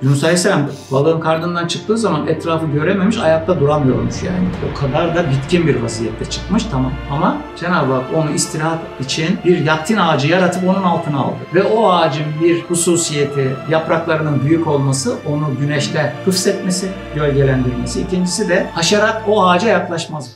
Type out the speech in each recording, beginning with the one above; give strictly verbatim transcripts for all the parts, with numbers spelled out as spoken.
Yunus Aleyhisselam balığın karnından çıktığı zaman etrafı görememiş, ayakta duramıyormuş yani. O kadar da bitkin bir vaziyette çıkmış, tamam. Ama Cenab-ı Hak onu istirahat için bir yattin ağacı yaratıp onun altına aldı. Ve o ağacın bir hususiyeti, yapraklarının büyük olması, onu güneşte hıfzetmesi, gölgelendirmesi. İkincisi de haşerat o ağaca yaklaşmaz.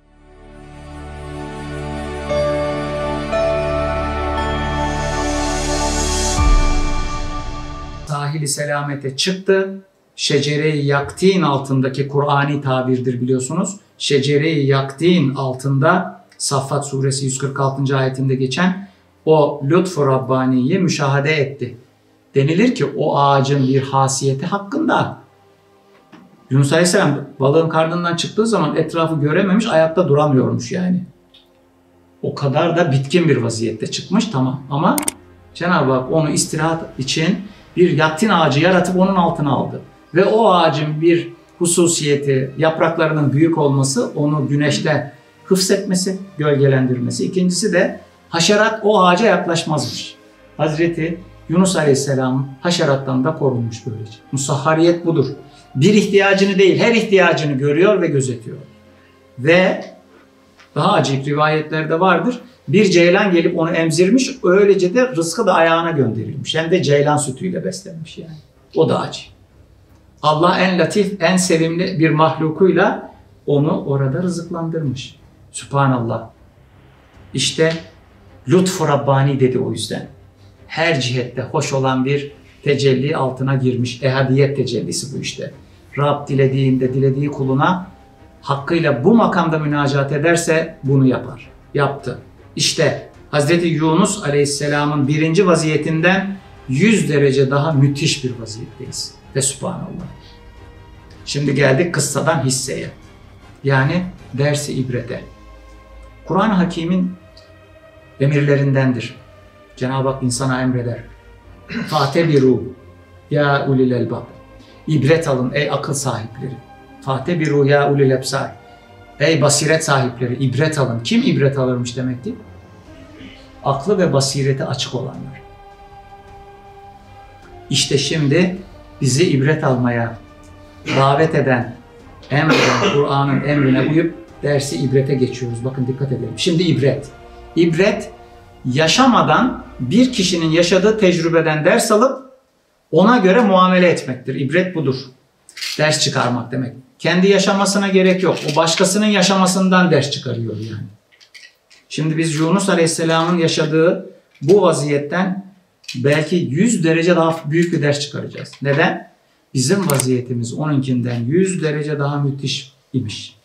Sahili selamete çıktı. Şecere-i yaktin altındaki Kur'ani tabirdir biliyorsunuz. Şecere-i yaktin altında Saffat suresi yüz kırk altıncı ayetinde geçen o lütfu Rabbani'yi müşahede etti. Denilir ki o ağacın bir hasiyeti hakkında. Yunus Aleyhisselam balığın karnından çıktığı zaman etrafı görememiş, ayakta duramıyormuş yani. O kadar da bitkin bir vaziyette çıkmış, tamam. Ama Cenab-ı Hak onu istirahat için bir yattin ağacı yaratıp onun altına aldı. Ve o ağacın bir hususiyeti, yapraklarının büyük olması, onu güneşte hıfzetmesi, gölgelendirmesi. İkincisi de haşerat o ağaca yaklaşmazmış. Hazreti Yunus Aleyhisselam haşerattan da korunmuş böylece. Musahhariyet budur. Bir ihtiyacını değil, her ihtiyacını görüyor ve gözetiyor. Ve daha acayip rivayetlerde vardır. Bir ceylan gelip onu emzirmiş, öylece de rızkı da ayağına gönderilmiş. Hem de ceylan sütüyle beslenmiş yani. O da acayip. Allah en latif, en sevimli bir mahlukuyla onu orada rızıklandırmış. Sübhanallah. İşte lütfu Rabbani dedi o yüzden. Her cihette hoş olan bir tecelli altına girmiş. Ehadiyet tecellisi bu işte. Rab dilediğinde dilediği kuluna hakkıyla bu makamda münacat ederse bunu yapar. Yaptı. İşte Hazreti Yunus Aleyhisselam'ın birinci vaziyetinden yüz derece daha müthiş bir vaziyetteyiz. Ve Sübhanallah. Şimdi geldik kıssadan hisseye. Yani dersi ibrete. Kur'an-ı Hakîm'in emirlerindendir. Cenab-ı Hak insana emreder. Fatebiru ya ulil elbab. İbret alın ey akıl sahipleri. Fatebiru ya ulil ebsar. Ey basiret sahipleri, ibret alın. Kim ibret alırmış demekti? Aklı ve basireti açık olanlar. İşte şimdi bizi ibret almaya davet eden, emreden, Kur'an'ın emrine uyup dersi ibrete geçiyoruz. Bakın dikkat edelim. Şimdi ibret. İbret, yaşamadan bir kişinin yaşadığı tecrübeden ders alıp ona göre muamele etmektir. İbret budur. Ders çıkarmak demek. Kendi yaşamasına gerek yok. O başkasının yaşamasından ders çıkarıyor yani. Şimdi biz Yunus Aleyhisselam'ın yaşadığı bu vaziyetten belki yüz derece daha büyük bir ders çıkaracağız. Neden? Bizim vaziyetimiz onunkinden yüz derece daha müthiş imiş.